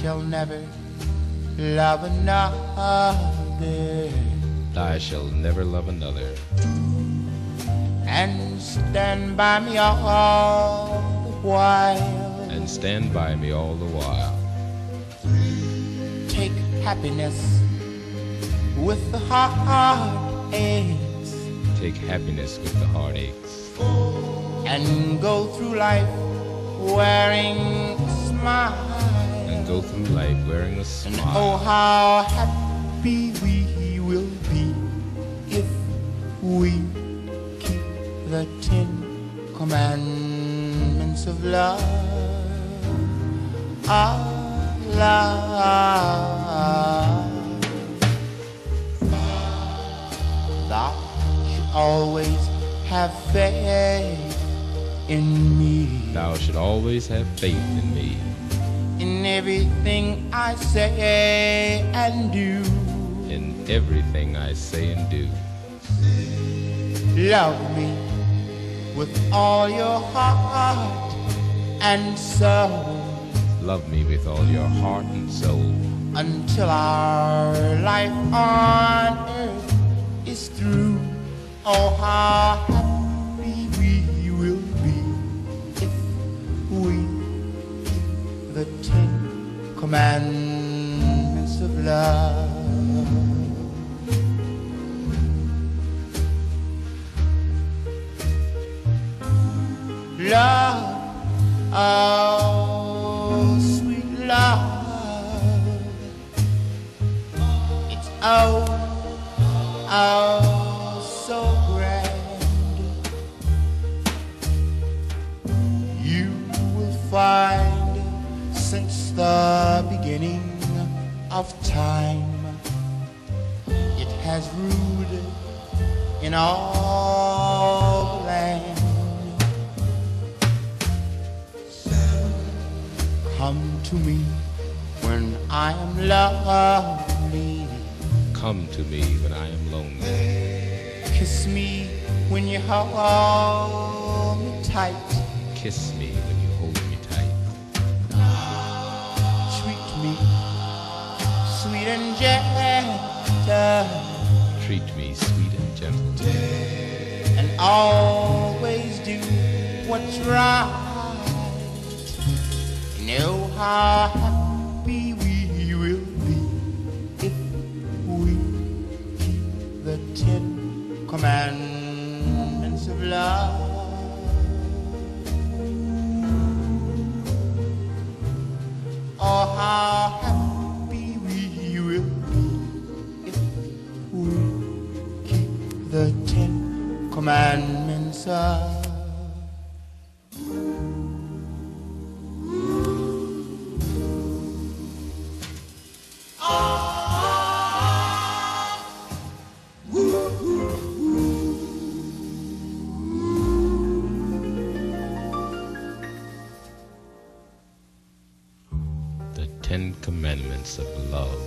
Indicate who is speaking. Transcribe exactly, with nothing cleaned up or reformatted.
Speaker 1: shall never love another.
Speaker 2: I shall never love another.
Speaker 1: And stand by me all the while.
Speaker 2: And stand by me all the while.
Speaker 1: Take happiness with the heartaches.
Speaker 2: Take happiness with the heartaches.
Speaker 1: And go through life wearing a smile.
Speaker 2: And go through life wearing a smile.
Speaker 1: And oh, how happy we will be if we keep the Ten Commandments of love. Of love. Thou should always have faith in me.
Speaker 2: Thou should always have faith in me.
Speaker 1: In everything I say and do.
Speaker 2: In everything I say and do.
Speaker 1: Love me with all your heart and soul.
Speaker 2: Love me with all your heart and soul.
Speaker 1: Until our life on earth is through. Oh, how happy we will be if we keep the Ten Commandments of love. Love, oh sweet love, it's oh, oh so grand. You will find since the beginning of time, it has ruled in all the land. Come to me when I am lonely.
Speaker 2: Come to me when I am lonely.
Speaker 1: Kiss me when you hold me tight.
Speaker 2: Kiss me when you hold me tight.
Speaker 1: Treat me sweet and gentle.
Speaker 2: Treat me sweet and gentle.
Speaker 1: And always do what's right. Know how happy we will be if we keep the Ten Commandments of love. Oh, how happy we will be if we keep the Ten Commandments of love.
Speaker 2: The Ten Commandments of love.